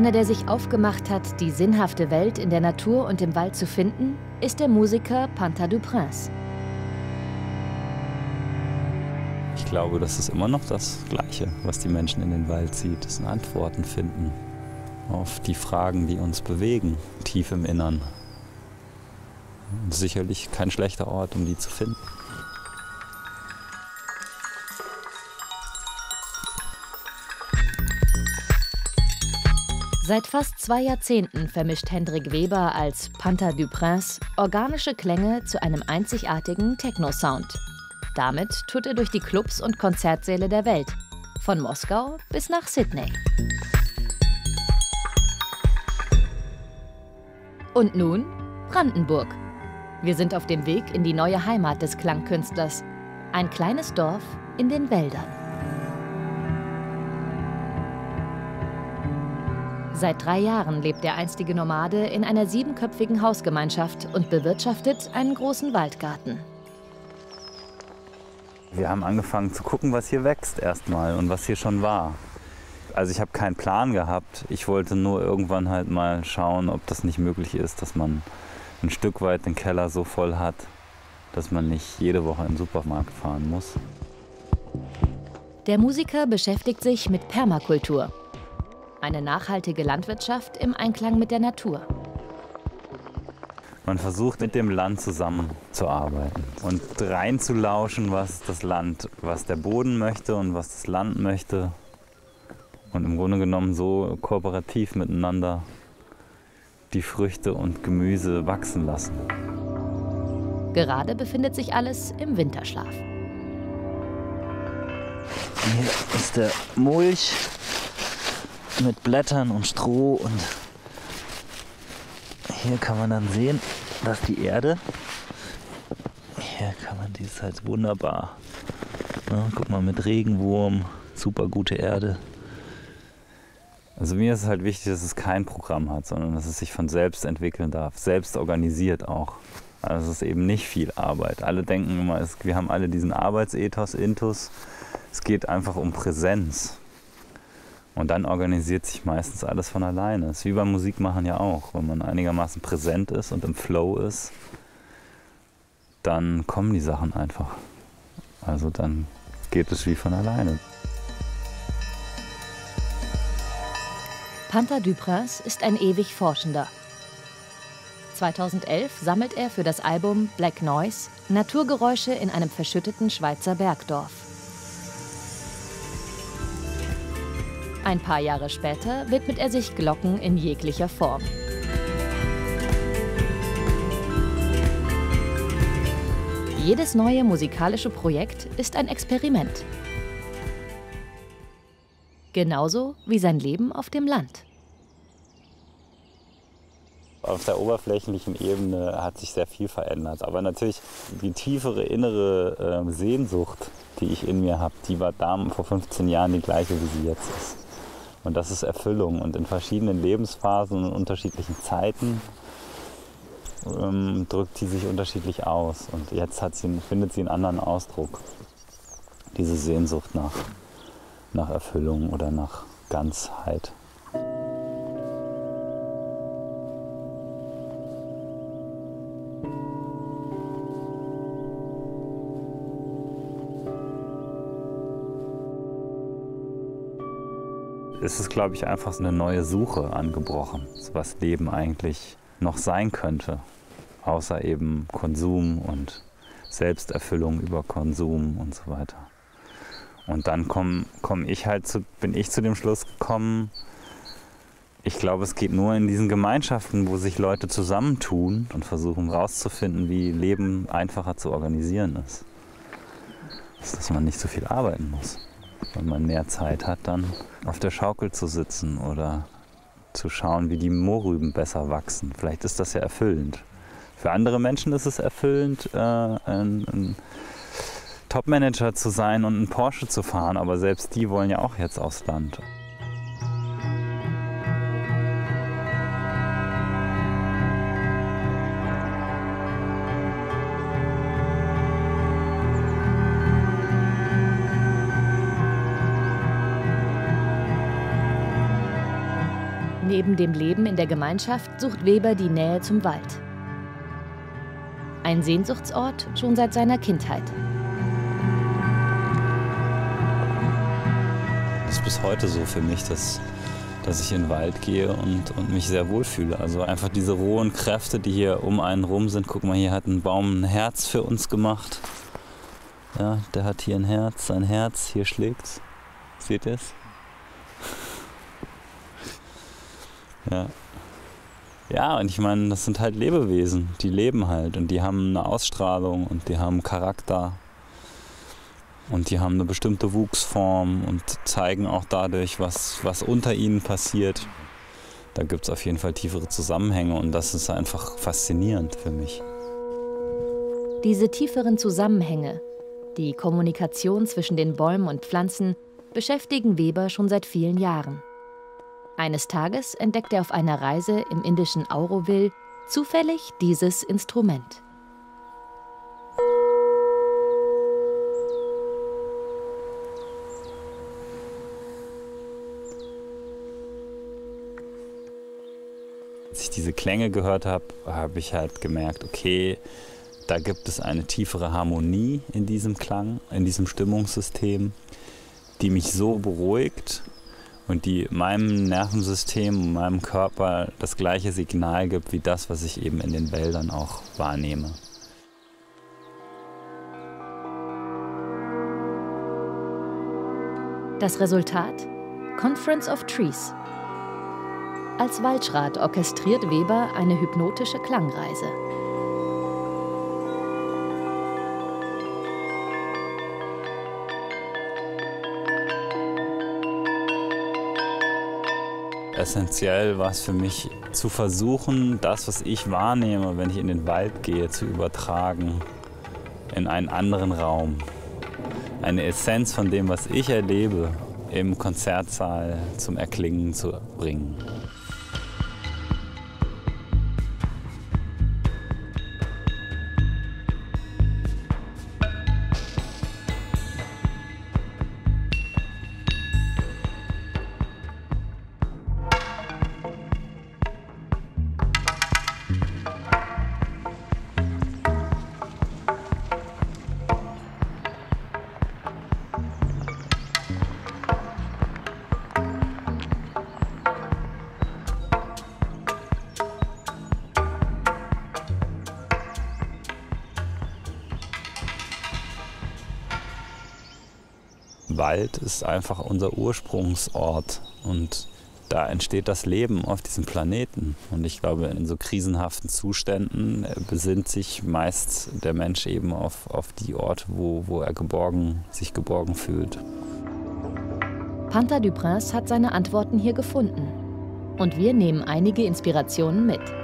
Einer, der sich aufgemacht hat, die sinnhafte Welt in der Natur und im Wald zu finden, ist der Musiker Panther du Prince. Ich glaube, das ist immer noch das Gleiche, was die Menschen in den Wald zieht. Das sind Antworten finden auf die Fragen, die uns bewegen, tief im Innern. Und sicherlich kein schlechter Ort, um die zu finden. Seit fast 2 Jahrzehnten vermischt Hendrik Weber als Panther du Prince organische Klänge zu einem einzigartigen Techno-Sound. Damit tourt er durch die Clubs und Konzertsäle der Welt, von Moskau bis nach Sydney. Und nun Brandenburg. Wir sind auf dem Weg in die neue Heimat des Klangkünstlers, ein kleines Dorf in den Wäldern. Seit 3 Jahren lebt der einstige Nomade in einer 7-köpfigen Hausgemeinschaft und bewirtschaftet einen großen Waldgarten. Wir haben angefangen zu gucken, was hier wächst erstmal und was hier schon war. Also ich habe keinen Plan gehabt. Ich wollte nur irgendwann halt mal schauen, ob das nicht möglich ist, dass man ein Stück weit den Keller so voll hat, dass man nicht jede Woche in den Supermarkt fahren muss. Der Musiker beschäftigt sich mit Permakultur. Eine nachhaltige Landwirtschaft im Einklang mit der Natur. Man versucht mit dem Land zusammenzuarbeiten und reinzulauschen, was das Land, was der Boden möchte und was das Land möchte. Und im Grunde genommen so kooperativ miteinander die Früchte und Gemüse wachsen lassen. Gerade befindet sich alles im Winterschlaf. Hier ist der Mulch mit Blättern und Stroh und hier kann man dann sehen, dass die Erde, hier kann man, die ist halt wunderbar. Ja, guck mal, mit Regenwurm, super gute Erde. Also mir ist es halt wichtig, dass es kein Programm hat, sondern dass es sich von selbst entwickeln darf, selbst organisiert auch. Also es ist eben nicht viel Arbeit. Alle denken immer, wir haben alle diesen Arbeitsethos, Intus. Es geht einfach um Präsenz. Und dann organisiert sich meistens alles von alleine. Das ist wie beim Musikmachen ja auch. Wenn man einigermaßen präsent ist und im Flow ist, dann kommen die Sachen einfach. Also dann geht es wie von alleine. Panther du Prince ist ein ewig Forschender. 2011 sammelt er für das Album Black Noise Naturgeräusche in einem verschütteten Schweizer Bergdorf. Ein paar Jahre später widmet er sich Glocken in jeglicher Form. Jedes neue musikalische Projekt ist ein Experiment. Genauso wie sein Leben auf dem Land. Auf der oberflächlichen Ebene hat sich sehr viel verändert. Aber natürlich die tiefere innere Sehnsucht, die ich in mir habe, die war vor 15 Jahren die gleiche, wie sie jetzt ist. Und das ist Erfüllung. Und in verschiedenen Lebensphasen und unterschiedlichen Zeiten drückt die sich unterschiedlich aus. Und jetzt findet sie einen anderen Ausdruck. Diese Sehnsucht nach Erfüllung oder nach Ganzheit. Es ist, glaube ich, einfach so eine neue Suche angebrochen, was Leben eigentlich noch sein könnte, außer eben Konsum und Selbsterfüllung über Konsum und so weiter. Und dann bin ich zu dem Schluss gekommen, ich glaube, es geht nur in diesen Gemeinschaften, wo sich Leute zusammentun und versuchen herauszufinden, wie Leben einfacher zu organisieren ist. Dass man nicht so viel arbeiten muss. Wenn man mehr Zeit hat, dann auf der Schaukel zu sitzen oder zu schauen, wie die Mohrrüben besser wachsen. Vielleicht ist das ja erfüllend. Für andere Menschen ist es erfüllend, ein Top-Manager zu sein und einen Porsche zu fahren, aber selbst die wollen ja auch jetzt aufs Land. Neben dem Leben in der Gemeinschaft sucht Weber die Nähe zum Wald. Ein Sehnsuchtsort schon seit seiner Kindheit. Das ist bis heute so für mich, dass ich in den Wald gehe und mich sehr wohlfühle. Also einfach diese rohen Kräfte, die hier um einen rum sind. Guck mal, hier hat ein Baum ein Herz für uns gemacht. Ja, der hat hier ein Herz, sein Herz, hier schlägt's. Seht ihr es? Ja. Ja, und ich meine, das sind halt Lebewesen, die leben halt und die haben eine Ausstrahlung und die haben Charakter und die haben eine bestimmte Wuchsform und zeigen auch dadurch, was unter ihnen passiert. Da gibt es auf jeden Fall tiefere Zusammenhänge und das ist einfach faszinierend für mich. Diese tieferen Zusammenhänge, die Kommunikation zwischen den Bäumen und Pflanzen, beschäftigen Weber schon seit vielen Jahren. Eines Tages entdeckt er auf einer Reise im indischen Auroville zufällig dieses Instrument. Als ich diese Klänge gehört habe, habe ich halt gemerkt, okay, da gibt es eine tiefere Harmonie in diesem Klang, in diesem Stimmungssystem, die mich so beruhigt und die meinem Nervensystem und meinem Körper das gleiche Signal gibt wie das, was ich eben in den Wäldern auch wahrnehme. Das Resultat? Conference of Trees. Als Waldschrat orchestriert Weber eine hypnotische Klangreise. Essentiell war es für mich, zu versuchen, das, was ich wahrnehme, wenn ich in den Wald gehe, zu übertragen in einen anderen Raum. Eine Essenz von dem, was ich erlebe, im Konzertsaal zum Erklingen zu bringen. Wald ist einfach unser Ursprungsort und da entsteht das Leben auf diesem Planeten. Und ich glaube, in so krisenhaften Zuständen besinnt sich meist der Mensch eben auf die Orte, wo er sich geborgen fühlt. Panther du Prince hat seine Antworten hier gefunden. Und wir nehmen einige Inspirationen mit.